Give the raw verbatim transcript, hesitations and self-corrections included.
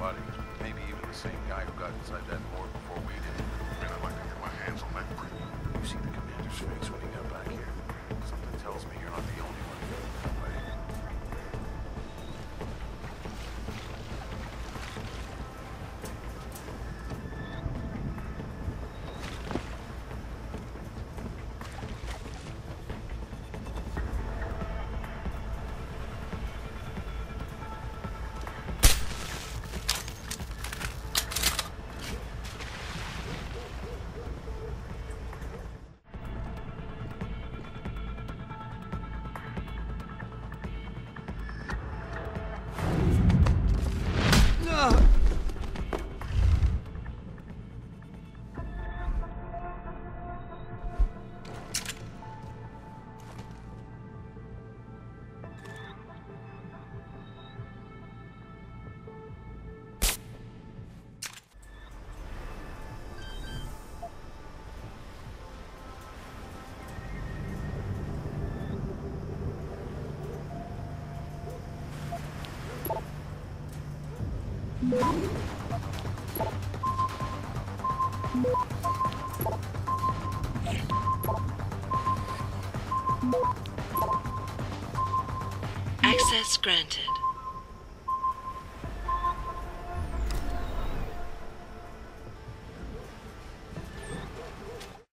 body. Maybe even the same guy who got inside that morgue before we did. Man, I'd like to get my hands on that creep. You see the commander's face when he got back here? Something tells me you're not the only one who feels that way. Access granted.